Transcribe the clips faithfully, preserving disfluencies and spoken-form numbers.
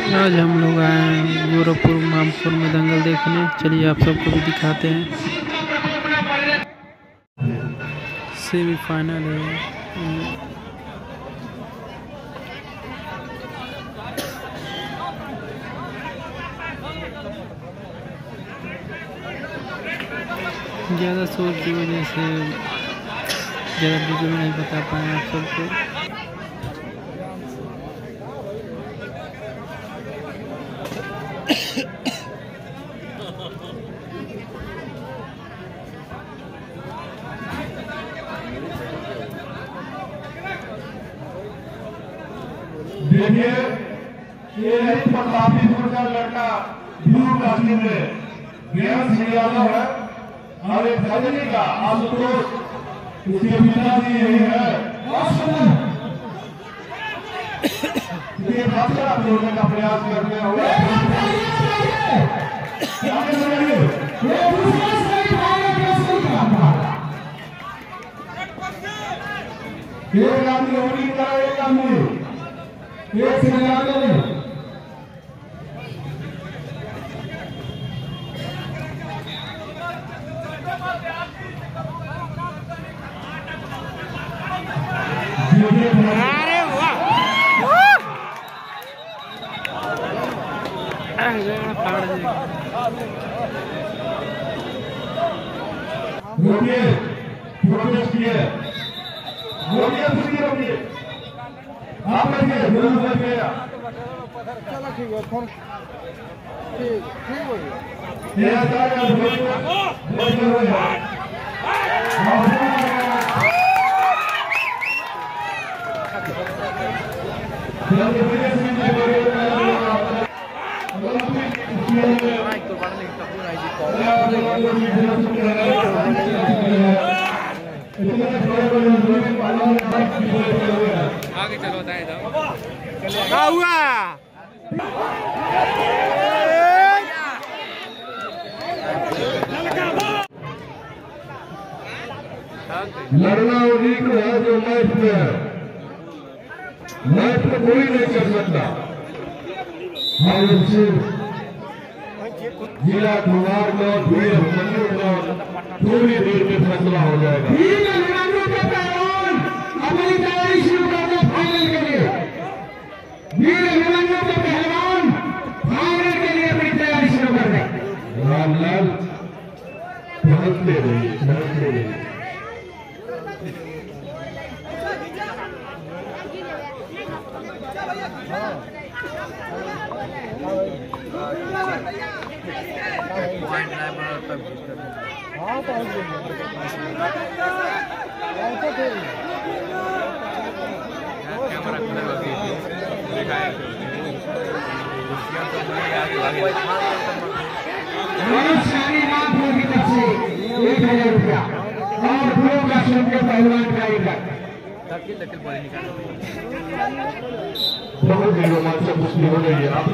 आज हम लोग आए हैं गोरखपुर मामपुर में दंगल देखने। चलिए आप सबको भी दिखाते हैं। सेमीफाइनल है। ज़्यादा शोर की वजह से ज़्यादा वीडियो में नहीं बता पाए आप सबको। देखिए ये है प्रतापीपुर का लड़का ब्लू कास्ट्यूम में ज्ञान सिंह यादव है और एक भजनी का आशुतोष इसके पिताजी यही है। ये भाषा जोड़ने का प्रयास करते हुए एक आदमी होली का एक आदमी एक से यादव अरे वाह रोकिए प्रोटेस्ट किए रोकिए रोकिए रोकिए आप बैठिए जरूर बैठिए। चलो ठीक है फोन ठीक ठीक हो गया। ये सारे बैठे हुए हैं। आगे चलो क्या हुआ? लड़ना उन्हीं को है जो मैच में है, मैच में कोई नहीं कर सकता। जिला कुमार का वीर मंदिर का थोड़ी देर में फैसला हो जाएगा। हमारी तैयारी शुरू कर दो फाइनल के लिए। वीर अभिमन्यु के पहलवान फाइनल के लिए अपनी तैयारी शुरू कर दें। रामलाल समझते रहिए समझते रहिए। हाँ तो सारी रात होगी तब से एक हजार रुपया और दो का के पहलवान का बहुत ही रोमांचक कुश्ती हो रही है।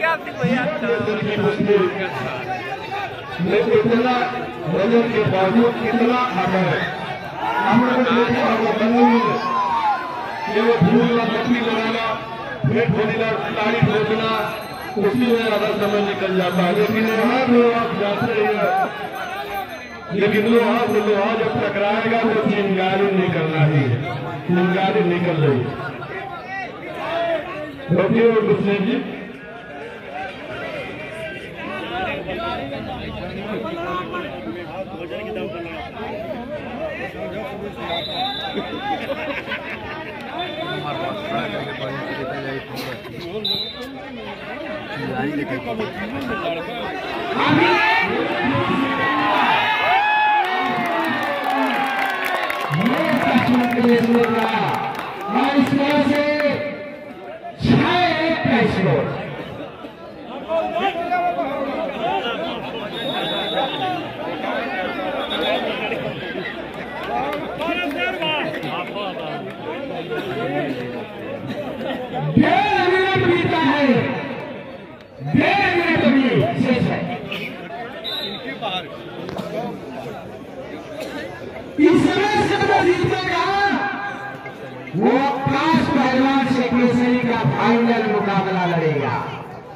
लेकिन इतना वजन के बावजूद कितना आता है हम लोग देखा होगा केवल भूलना मछली बनाना पेट भरना ताड़ी ठोकना उसी में आधा समय निकल जाता है। लेकिन यहाँ जो आप जाते हैं लेकिन लोहा से लोहा जब टकराएगा तो चिंगारी निकलना ही है, चिंगारी निकल रही है। रोकिए और दूसरे जी वो पांच पहलवान से केसरी का फाइनल मुकाबला लड़ेगा।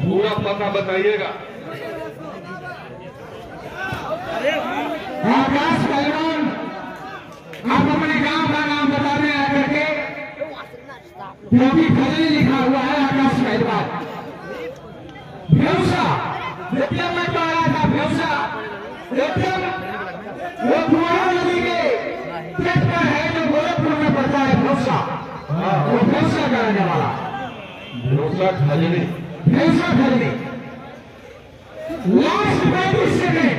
पूरा पता बताइएगा। आकाश पहलवान, आप अपने गांव का नाम बताने आकर के, क्योंकि खजरी लिखा हुआ है आकाश पहलवान। भ्योसा जब मैं तो आया था, भ्योसा एकदम वो कुमार नदी के तट पर है जो गोरखपुर में पड़ता है। भ्योसा, वो भ्योसा का रहने वाला, भरोसा खजनी, भ्योसा खजरी। लास्ट पैंतीस सेकेंड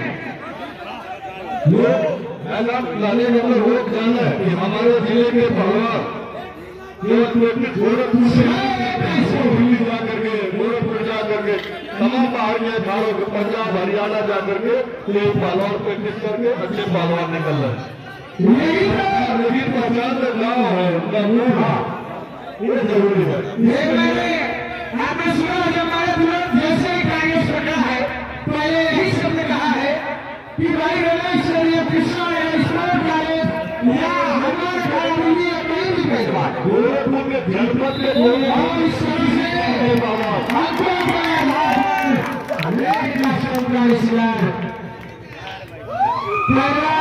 लोग ऐलान लाने मतलब लोग जाना है कि हमारे जिले के पहलवान गोरखपुर से दिल्ली जा करके, गोरखपुर जा करके, तमाम पहाड़ियां झाड़ों के पंजाब हरियाणा जा करके एक पहलवान प्रैक्टिस करके अच्छे पहलवान निकल रहे हैं। लेकिन पहचान का गाँव है, उनका मुंह ये जरूरी है। ये मैंने आपने सुना जब हमारे तुरंत जैसे ही कांग्रेस बना है, पहले यही शब्द कहा है कि भाई रमेश्वरी कृष्णा या स्पोर्ट कॉलेज या हमारे कॉलेज या कहीं भी पहलवान गोरखपुर के जनपद के लोग और इस तरह से आपको अपना इस्लाम